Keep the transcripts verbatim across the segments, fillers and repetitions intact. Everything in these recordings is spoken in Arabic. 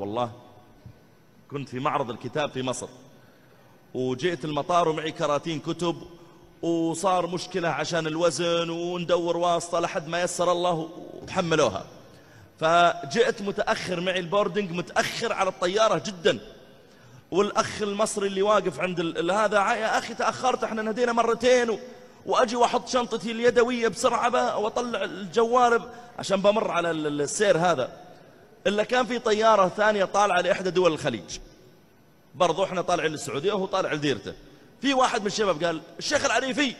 والله كنت في معرض الكتاب في مصر، وجئت المطار ومعي كراتين كتب، وصار مشكلة عشان الوزن وندور واسطة لحد ما يسر الله وتحملوها. فجئت متأخر، معي البوردنج متأخر على الطيارة جدا، والأخ المصري اللي واقف عند هذا يا أخي تأخرت، احنا نهدينا مرتين و... وأجي وأحط شنطتي اليدوية بسرعة وأطلع الجوال عشان بمر على السير هذا، إلا كان في طيارة ثانية طالعة لإحدى دول الخليج، برضو احنا طالعين للسعودية وهو طالع لديرته. في واحد من الشباب قال الشيخ العريفي،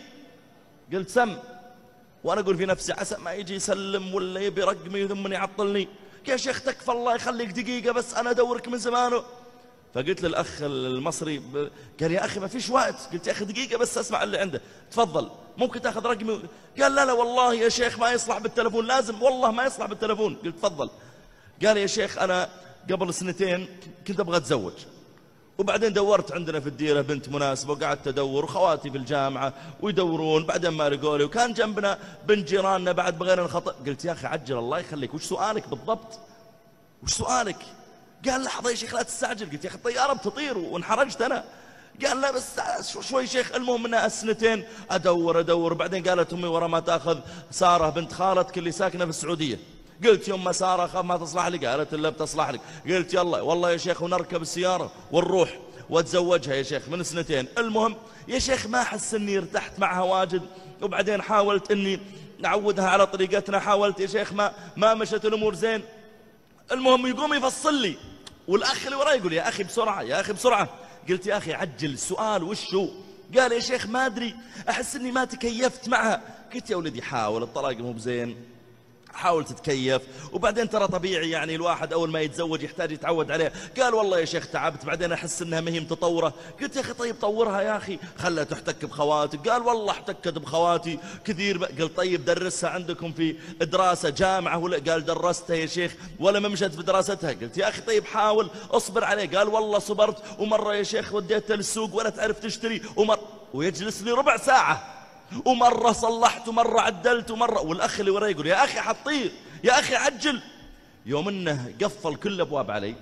قلت سم، وأنا أقول في نفسي عسى ما يجي يسلم ولا يبي رقمي ثم يعطلني. يا شيخ تكفى الله يخليك دقيقة بس أنا أدورك من زمانه. فقلت للأخ المصري، قال يا أخي ما فيش وقت. قلت يا أخي دقيقة بس أسمع اللي عنده، تفضل ممكن تأخذ رقمي؟ قال لا لا والله يا شيخ ما يصلح بالتلفون، لازم والله ما يصلح بالتلفون. قلت تفضل. قال يا شيخ أنا قبل سنتين كنت أبغى أتزوج، وبعدين دورت عندنا في الديرة بنت مناسبة وقعدت أدور، وخواتي في الجامعة ويدورون، بعدين ما لقوا لي، وكان جنبنا بنت جيراننا بعد بغينا نخطئ. قلت يا أخي عجل الله يخليك، وش سؤالك بالضبط؟ وش سؤالك؟ قال لحظة يا شيخ لا تستعجل. قلت يا أخي الطيارة بتطير وانحرجت أنا. قال لا بس شوي شيخ. المهم انها سنتين ادور ادور، بعدين قالت امي ورا ما تاخذ ساره بنت خالتك اللي ساكنه في السعوديه. قلت يما ساره خاف ما تصلح لي، قالت الا بتصلح لك. قلت يلا والله يا شيخ ونركب السياره ونروح واتزوجها يا شيخ من سنتين. المهم يا شيخ ما احس اني ارتحت معها واجد، وبعدين حاولت اني نعودها على طريقتنا، حاولت يا شيخ ما ما مشت الامور زين. المهم يقوم يفصل لي، والاخ اللي وراي يقول يا اخي بسرعه يا اخي بسرعه. قلت يا أخي عجل السؤال وش هو؟ قال يا شيخ ما أدري أحس أني ما تكيفت معها. قلت يا ولدي حاول، الطلاق مو بزين، حاول تتكيف، وبعدين ترى طبيعي يعني الواحد أول ما يتزوج يحتاج يتعود عليه. قال والله يا شيخ تعبت، بعدين أحس أنها مهي متطورة. قلت يا أخي طيب طورها يا أخي، خلها تحتك بخواتك. قال والله احتكت بخواتي كثير. قلت طيب درسها عندكم في دراسة جامعة ولا؟ قال درستها يا شيخ ولا ما مشت في دراستها. قلت يا أخي طيب حاول اصبر عليه. قال والله صبرت، ومرة يا شيخ وديتها للسوق ولا تعرف تشتري، ومر ويجلس لي ربع ساعة، ومرة صلحت ومرة عدلت ومرة. والأخ اللي وراي يقول يا أخي حطير يا أخي عجل. يوم انه قفل كل الأبواب علي،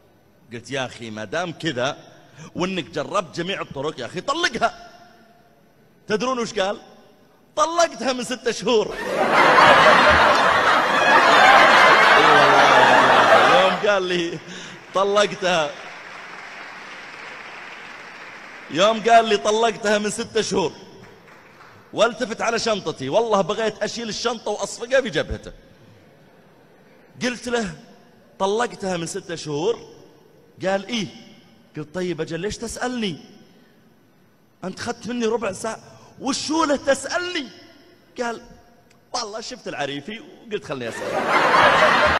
قلت يا أخي ما دام كذا وانك جربت جميع الطرق يا أخي طلقها. تدرون وش قال؟ طلقتها من ستة شهور. يوم قال لي طلقتها يوم قال لي طلقتها من ستة شهور، والتفت على شنطتي، والله بغيت أشيل الشنطة وأصفقها بجبهته. قلت له طلقتها من ستة شهور؟ قال إيه. قلت طيب أجل ليش تسألني؟ أنت خدت مني ربع ساعة، وشو له تسألني؟ قال والله شفت العريفي وقلت خلني أسأل.